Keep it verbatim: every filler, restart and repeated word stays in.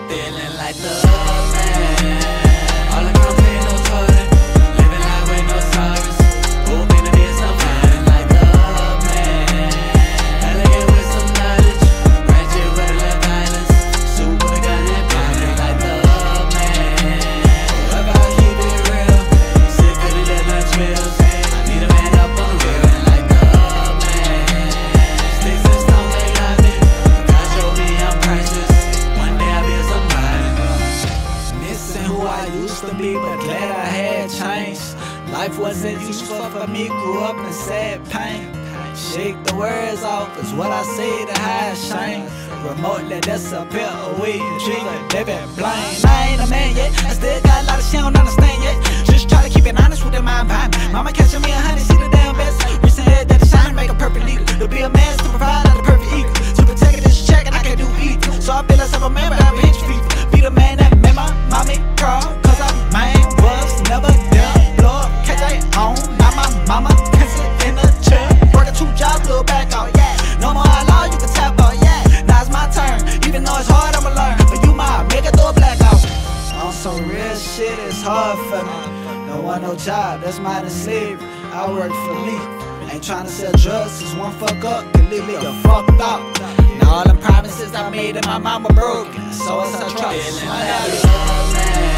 Feeling like the man. All the company, no toilet. Living life with no sorries. Hoping to be some feeling like the man. Elegant with some knowledge. Ratchet with a little violence. Suit with a gun and feeling like the man. Forever I keep it real. Sick of the little lunch meals. I need a man up on the real. Feeling like the man. Sticks and stones, they got me. God showed me I'm priceless. One day I'll be somebody. Missing who I used to be, but glad I had changed. Life wasn't useful for me, grew up in sad pain. Shake the words off is what I say to hide shame. Remotely disappear away, Intrigue, David, Blaine. I ain't a man yet, I still got a lot of shit I don't understand yet. Just try to keep it honest with the mind behind me. Mama catching me a honey, see the damn best. Recent head that the shine make a perfect leader. To be a man is to provide all the perfect equal. To protect it, this check and I can't do either. So I feel like I'm a man, but I pinch people. Be the man that made my mommy crawl, cause I man was never there. Lord, catch I on, now my mama can sit in the chair. Working two jobs, little back out, yeah. No more law, you can tap out, yeah. Now it's my turn, even though it's hard, I'ma learn. But you my make it through a blackout. On some real shit, it's hard for me. Don't want no job, that's mine and slavery. I work for me. Ain't tryna sell drugs, cause one fuck up can leave me a fucked up. Now all them promises I made and my mama broken, so it's a trust. Feeling like the man.